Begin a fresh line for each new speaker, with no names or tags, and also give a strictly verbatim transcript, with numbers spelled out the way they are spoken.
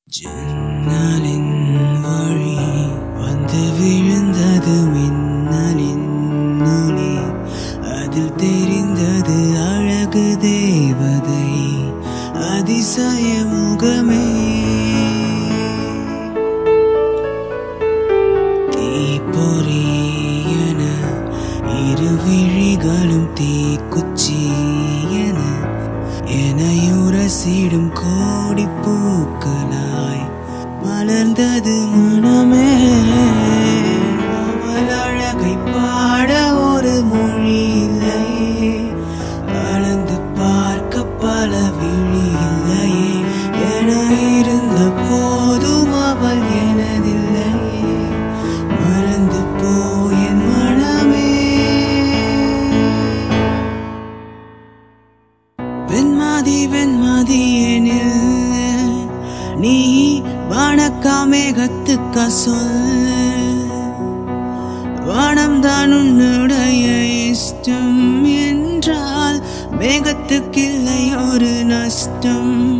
ஜன்னலின் வழி வந்து விழுந்தது மின்னலின் ஒளி. அதில் தெரிந்தது அழகு தேவதை அதிசய முகமே. தீப்பொறி என இரு விழிகளும் தீக்குச்சி என எனையுரசிடும் கோடி பூக்களாய் மலர்ந்தது மனமே. அவள் அழகை பாட ஒரு மொழி இல்லையே, அளந்து பார்க்க பல விழி இல்லையே. என இருந்த போதும் அவள் எனதில்லையே, மறந்து போயன் மனமே. வெண்மாதி வெண்மாதியேனில் நீ வானக்கா மேகத்துக்கா சொல்லு. வானம்தான் உன்னுடைய இஷ்டம் என்றால் மேகத்துக்கில்லை ஒரு நஷ்டம்.